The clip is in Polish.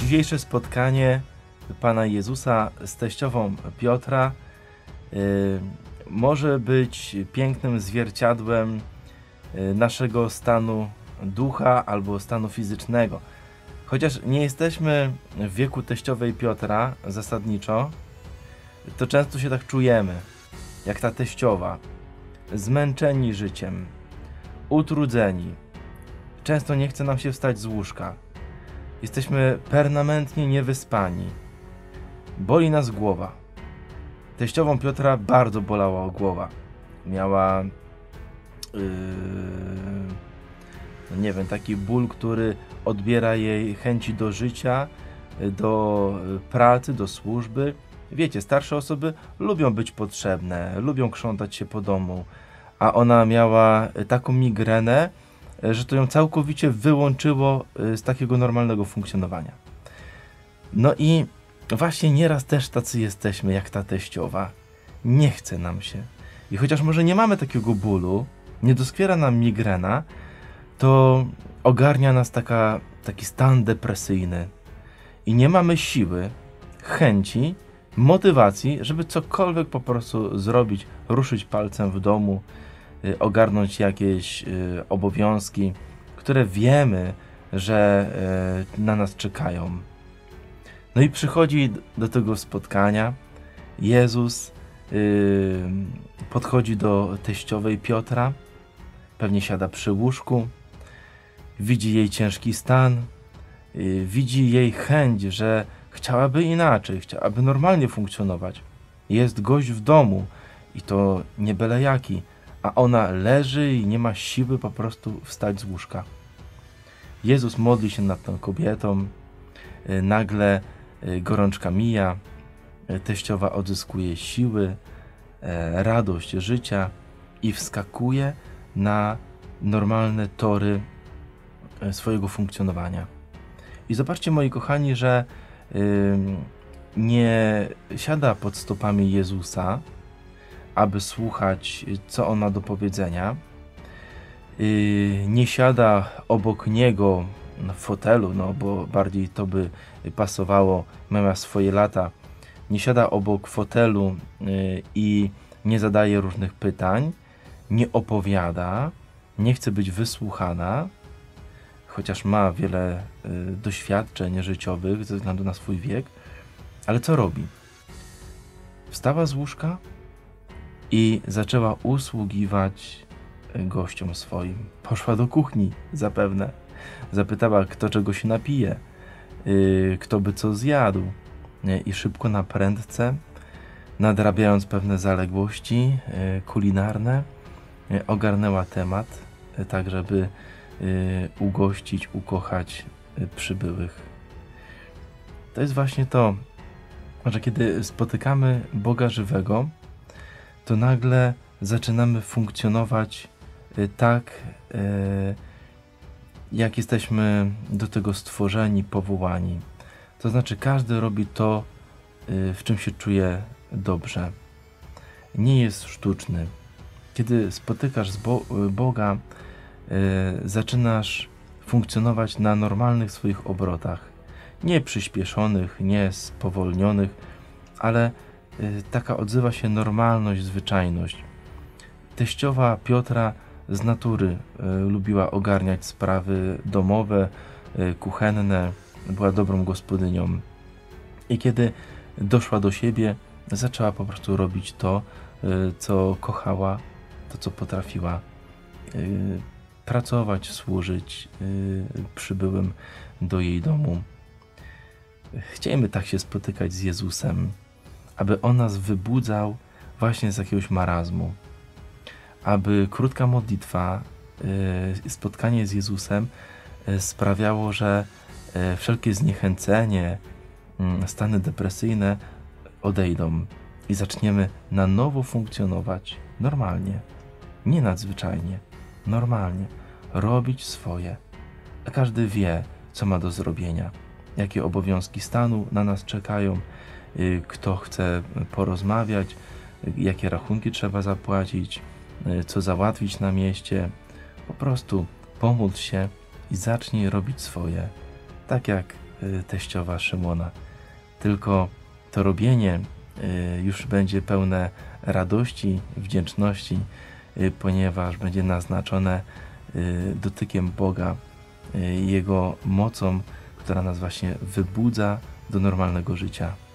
Dzisiejsze spotkanie Pana Jezusa z teściową Piotra może być pięknym zwierciadłem naszego stanu ducha albo stanu fizycznego. Chociaż nie jesteśmy w wieku teściowej Piotra zasadniczo, to często się tak czujemy, jak ta teściowa, zmęczeni życiem, utrudzeni. Często nie chce nam się wstać z łóżka. Jesteśmy permanentnie niewyspani. Boli nas głowa. Teściową Piotra bardzo bolała głowa. Miała taki ból, który odbiera jej chęci do życia, do pracy, do służby. Wiecie, starsze osoby lubią być potrzebne, lubią krzątać się po domu, a ona miała taką migrenę, że to ją całkowicie wyłączyło z takiego normalnego funkcjonowania. No i właśnie nieraz też tacy jesteśmy, jak ta teściowa. Nie chce nam się. I chociaż może nie mamy takiego bólu, nie doskwiera nam migrena, to ogarnia nas taki stan depresyjny. I nie mamy siły, chęci, motywacji, żeby cokolwiek po prostu zrobić, ruszyć palcem w domu, ogarnąć jakieś obowiązki, które wiemy, że na nas czekają. No i przychodzi do tego spotkania Jezus, podchodzi do teściowej Piotra, pewnie siada przy łóżku, widzi jej ciężki stan, widzi jej chęć, że chciałaby inaczej, chciałaby normalnie funkcjonować. Jest gość w domu i to nie byle jaki, a ona leży i nie ma siły po prostu wstać z łóżka. Jezus modli się nad tą kobietą, nagle gorączka mija, teściowa odzyskuje siły, radość życia i wskakuje na normalne tory swojego funkcjonowania. I zobaczcie, moi kochani, że nie siada pod stopami Jezusa, aby słuchać, co on ma do powiedzenia. Nie siada obok niego w fotelu, bo bardziej to by pasowało, miała swoje lata. Nie siada obok fotelu i nie zadaje różnych pytań, nie opowiada, nie chce być wysłuchana, chociaż ma wiele doświadczeń życiowych ze względu na swój wiek. Ale co robi? Wstała z łóżka i zaczęła usługiwać gościom swoim. Poszła do kuchni zapewne. Zapytała, kto czego się napije, kto by co zjadł. I szybko na prędce, nadrabiając pewne zaległości kulinarne, ogarnęła temat, tak żeby ugościć, ukochać przybyłych. To jest właśnie to, że kiedy spotykamy Boga żywego, to nagle zaczynamy funkcjonować tak, jak jesteśmy do tego stworzeni, powołani. To znaczy każdy robi to, w czym się czuje dobrze. Nie jest sztuczny. Kiedy spotykasz Boga, zaczynasz funkcjonować na normalnych swoich obrotach. Nie przyspieszonych, nie spowolnionych, ale taka odzywa się normalność, zwyczajność. Teściowa Piotra z natury lubiła ogarniać sprawy domowe, kuchenne, była dobrą gospodynią. I kiedy doszła do siebie, zaczęła po prostu robić to, co kochała, to, co potrafiła. Pracować, służyć przybyłym do jej domu. Chcielibyśmy tak się spotykać z Jezusem, aby On nas wybudzał właśnie z jakiegoś marazmu. Aby krótka modlitwa, spotkanie z Jezusem sprawiało, że wszelkie zniechęcenie, stany depresyjne odejdą i zaczniemy na nowo funkcjonować normalnie, nie nadzwyczajnie, normalnie, robić swoje. A każdy wie, co ma do zrobienia, jakie obowiązki stanu na nas czekają, kto chce porozmawiać, jakie rachunki trzeba zapłacić, co załatwić na mieście. Po prostu pomódl się i zacznij robić swoje, tak jak teściowa Szymona. Tylko to robienie już będzie pełne radości, wdzięczności, ponieważ będzie naznaczone dotykiem Boga, Jego mocą, która nas właśnie wybudza do normalnego życia.